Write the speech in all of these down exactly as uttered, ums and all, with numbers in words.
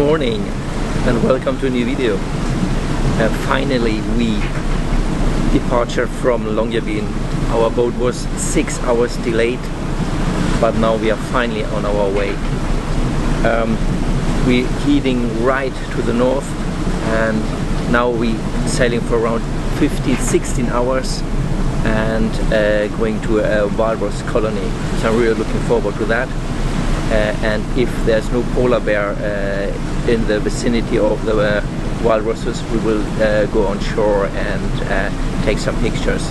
morning and welcome to a new video. Uh, finally we departure from Longyearbyen. Our boat was six hours delayed, but now we are finally on our way. Um, we're heading right to the north, and now we sailing for around fifteen sixteen hours and uh, going to a walrus colony. So I'm really looking forward to that. Uh, and if there's no polar bear uh, in the vicinity of the uh, walruses, we will uh, go on shore and uh, take some pictures.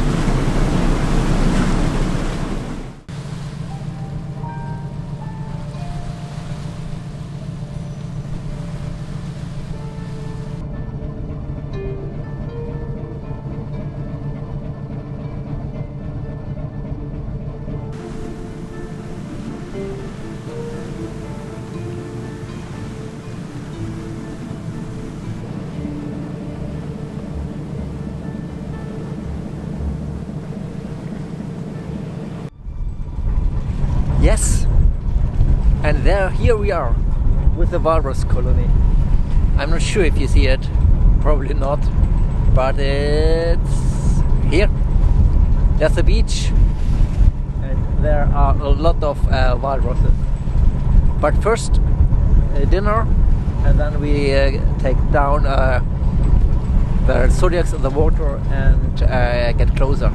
Yes, and there, here we are with the walrus colony. I'm not sure if you see it, probably not, but it's here. There's a beach, and there are a lot of uh, walruses. But first, uh, dinner, and then we uh, take down uh, the zodiacs of the water and uh, get closer.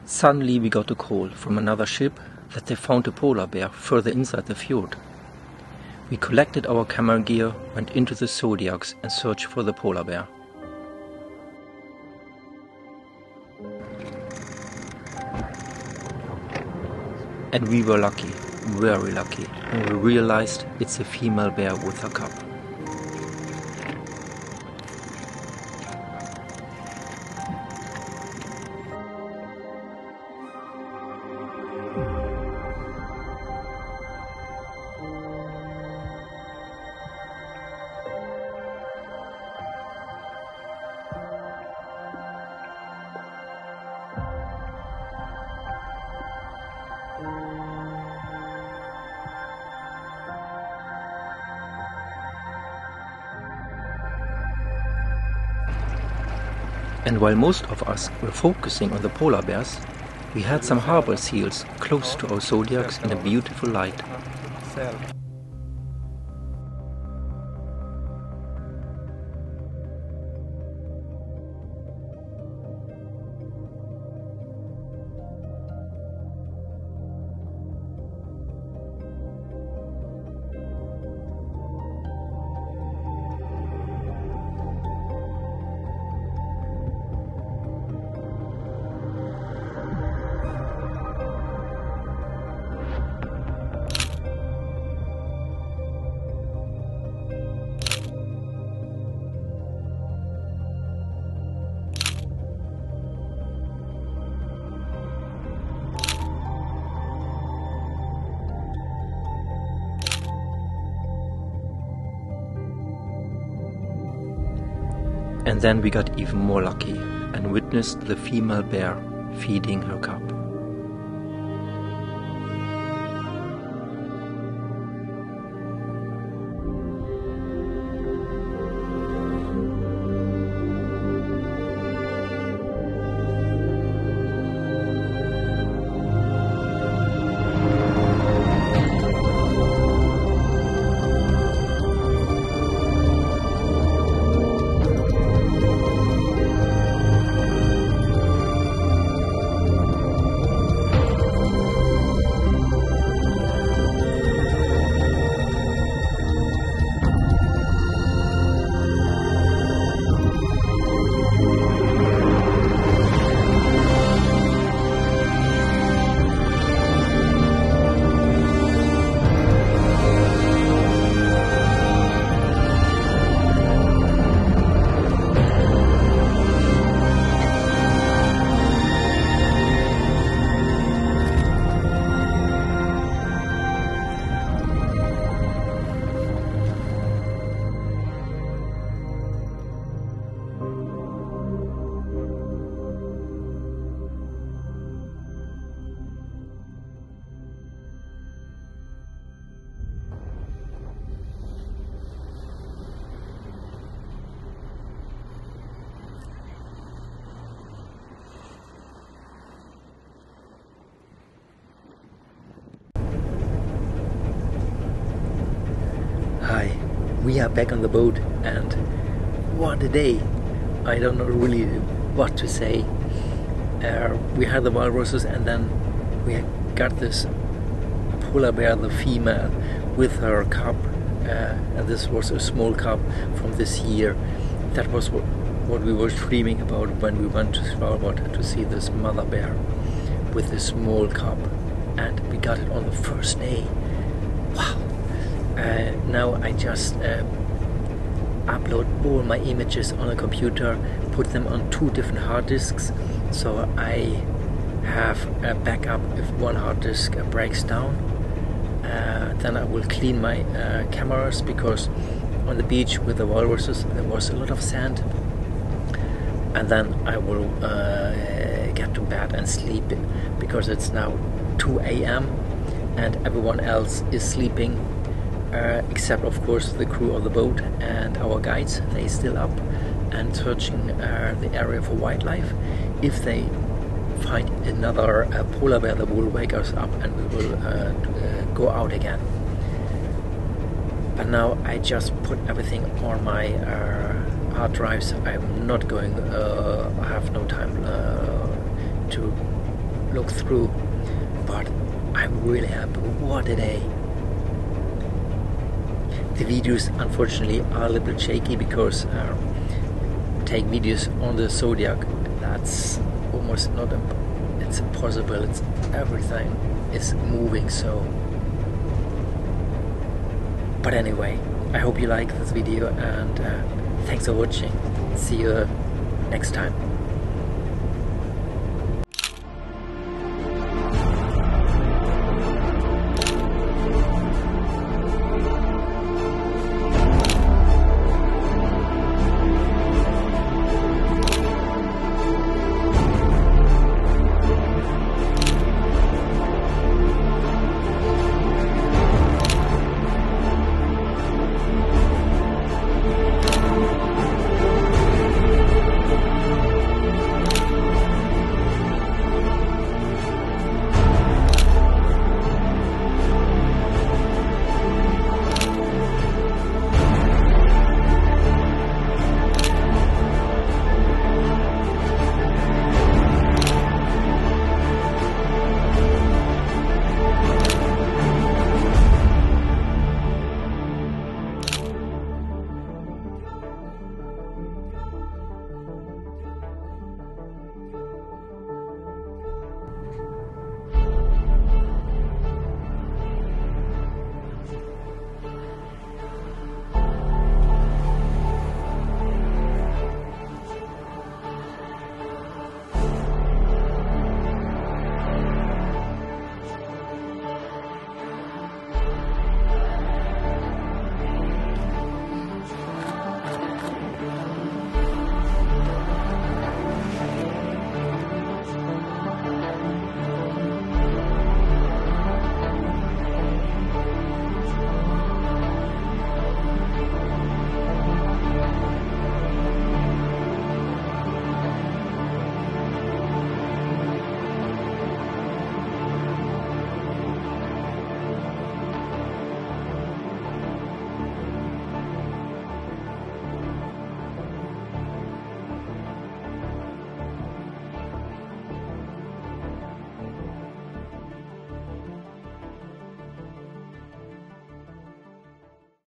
Suddenly we got a call from another ship that they found a polar bear further inside the fjord. We collected our camera gear, went into the zodiacs and searched for the polar bear. And we were lucky, very lucky, when we realized it's a female bear with her cub. And while most of us were focusing on the polar bears, we had some harbor seals close to our zodiacs in a beautiful light. And then we got even more lucky and witnessed the female bear feeding her cub. Hi, we are back on the boat and what a day! I don't know really what to say. Uh, we had the walruses and then we got this polar bear, the female, with her cub, uh, and this was a small cub from this year. That was what, what we were dreaming about when we went to Svalbard to see this mother bear with this small cub, and we got it on the first day. Wow! Uh, now I just uh, upload all my images on a computer, put them on two different hard disks, so I have a backup if one hard disk uh, breaks down. Uh, then I will clean my uh, cameras, because on the beach with the walruses there was a lot of sand, and then I will uh, get to bed and sleep, because it's now two A M and everyone else is sleeping. Uh, except of course the crew of the boat and our guides. They still up and searching uh, the area for wildlife. If they find another uh, polar bear, that will wake us up and we will uh, uh, go out again. But now I just put everything on my uh, hard drives. I'm not going, uh, I have no time uh, to look through, but I'm really happy. What a day. The videos unfortunately are a little bit shaky because uh, take videos on the Zodiac, that's almost not imp it's impossible. It's everything is moving, so but anyway, I hope you like this video, and uh, thanks for watching. See you next time.